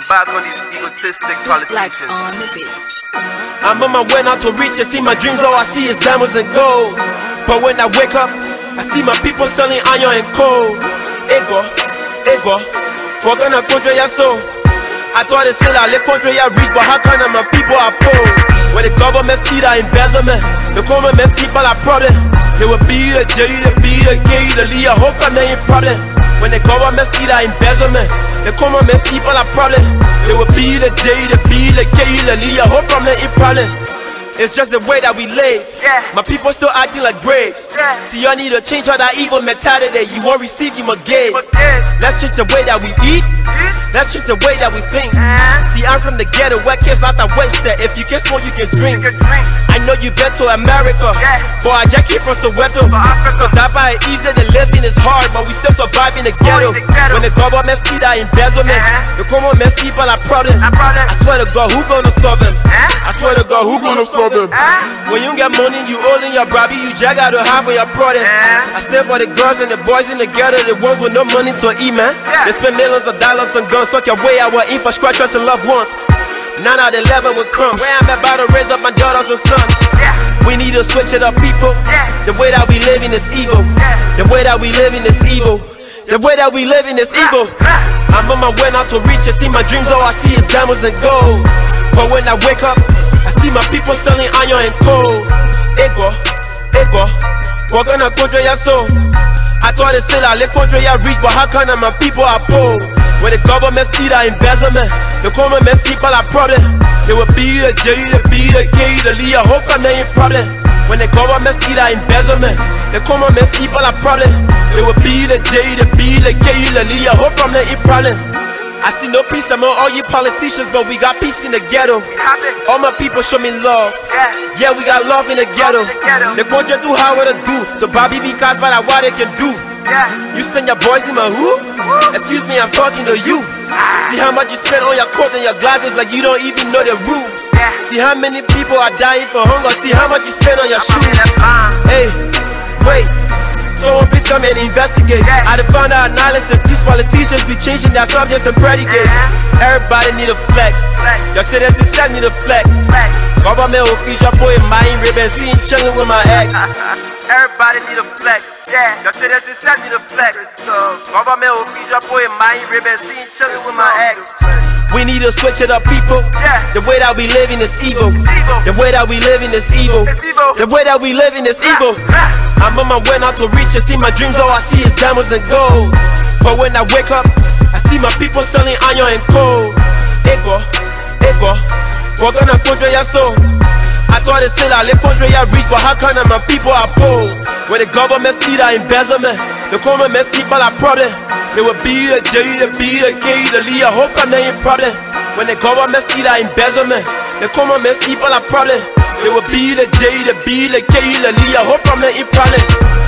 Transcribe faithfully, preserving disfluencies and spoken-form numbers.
back on these egotistic politicians. Like on the beat. I'm on my way now to reach it. See my dreams, all I see is diamonds and gold. But when I wake up, I see my people selling iron and coal. Ego, ego, we're gonna control your soul. I thought they said I let control your reach, but how come my people are poor? When the government see that embezzlement, the government people are problem. They will be the J, the B, the K, the Lee, I hope I'm not in problem. When the government see that embezzlement, the government people are problem. They will be the J, the B, the K, the Lee, I hope I'm not in problem. It's just the way that we live. Yeah. My people still acting like braves. Yeah. See, y'all need to change all that evil mentality. You won't receive him again. Again. Let's change the way that we eat. Let's change the way that we think. Uh-huh. See, I'm from the ghetto, where kids not that wasted. If you can smoke, you can drink. You can drink. I know you been to America, Yeah. but I just came from Soweto. For Africa. Cause that by easy, the living is hard, but we still survive in the ghetto. in the ghetto. When the government see that embezzlement, Uh-huh. the government people are problem. A problem. I swear to God, who gonna solve them? Huh? I swear to God, who gonna solve them? Huh? When you get money, you holding your brabby, you jag out to have on your product. Yeah. I stay for the girls and the boys in the ghetto, the ones with no money to eat, man. Yeah. They spend millions of dollars on guns, tuck your way out with infrastructures and loved ones. Nine out of eleven with crumbs. Where I'm about to raise up my daughters and sons. Yeah. We need to switch it up, people. Yeah. The way that we live in is evil. Yeah. The way that we live in is evil. The way that we live in is evil. I'm on my way now to reach it. See my dreams, all I see is diamonds and gold. But when I wake up, I see my people selling iron and coal. Ego, ego, we're gonna control your soul. I thought they said I let control your reach, but how come my people are poor? When the government see that embezzlement, the government people are problem. They will be the J, the B, the K, the Lee, I hope I'm not in problem. When the government see that embezzlement, the government people are problem. They will be the J, the B, the K, the Lee, I hope I'm not in problem. I see no peace among all you politicians, but we got peace in the ghetto. Have it. All my people show me love. Yeah. Yeah, we got love in the ghetto. in the ghetto. The country too hard what to do. The Bobby because by what they can do. Yeah. You send your boys in my who? Excuse me, I'm talking to you. See how much you spend on your coat and your glasses like you don't even know the rules. Yeah. See how many people are dying for hunger. See how much you spend on your I'm in shoes. that line. Hey, wait. Someone please come and investigate. Yeah. I done found out analysis. These politicians be changing their subjects and predicates. Uh-huh. Everybody need a flex. Flex. Your citizens said need a flex. Flex. Government will feature boy in my ribbon, seen chillin' with my ex. Everybody need a flex. Yeah. Your citizens said need a flex. So government will feature boy in my ribbon, seen chilling with my ex. We need to switch it up, people. Yeah. The way that we living is evil. Evil. The way that we living is evil. It's evil. The way that we living is evil. Ah. I'm on my way now to reach it. See my dreams, all I see is diamonds and gold. But when I wake up, I see my people selling iron and coal. Ego, ego, we're gonna control your soul. I thought they said I let control your reach, but how come my people are poor? When the government see that embezzlement, the government people are problem. They will be the J, the B, the K, the Lee, I hope I'm not in problem. When the government see that embezzlement, the government people are problem. They will be the J, the B, the K, the Lee, I hope I'm not in problem.